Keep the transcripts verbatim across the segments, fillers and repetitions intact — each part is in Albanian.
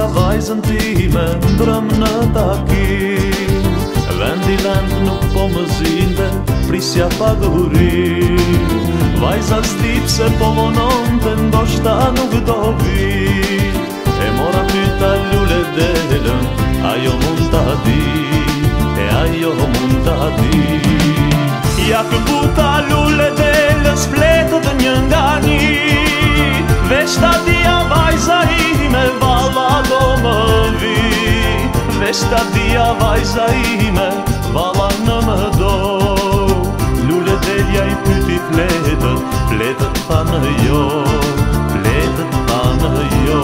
vajzën time ndrëm në takim. Vendi lent nuk po më zinte, prisja pagurim. Vajza s'dip se po vononte, ndoshta nuk do vi. E mora pyta lule delën, ajo mund ta di, e ajo mund ta di. Ja këputa lule delës, fletët një nga një. Veç ta dia vajza ime, valla do më vi. Veç ta dia vajza ime, valla në më do. Lule delja i pyti fletët, fletët thanë jo, fletët thanë jo.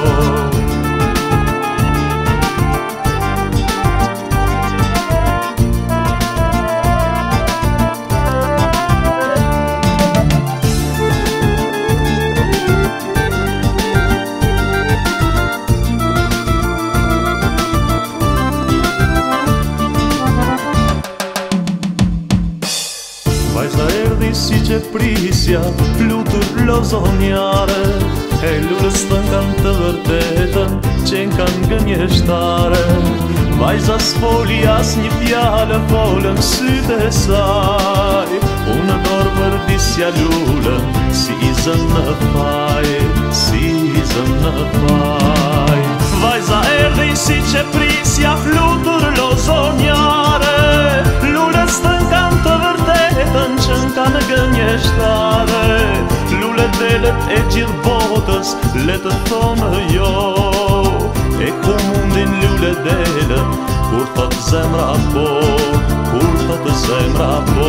Vajza erdi si që prisja, flutur lozonjare. E lulës të kanë të vërtetën, qenë kanë gënjeshtare. Vajza s'foli as një fjallë, folën sytë e saj. Unë dorë për disja lulën, si izën në faj, si izën në faj. Vajza erdi si që prisja, flutur lozonjare. Lulës të kanë të vërtetën, qënë kanë gënjeshtare. Lule delet e gjithë botës, le të thonë jo. E ku mundin lule delet, kur thot zemra po, kur thot zemra po.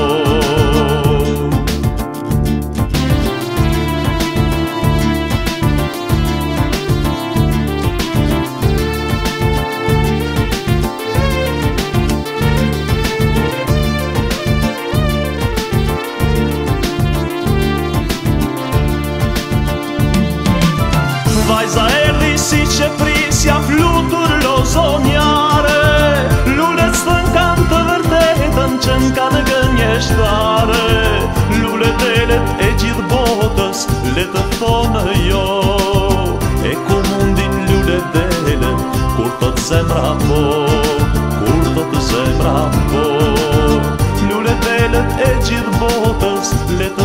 Vajza erdi si që prisja, flutur lozonjare. Lullet s'thën kanë të vërtetën, qënë kanë gënjeshtare. Lullet delet e gjithë botës, le të thonë jo. E ku mundin lullet delet, kur thot zemra po, kur thot zemra po. Lullet delet e gjithë botës, le të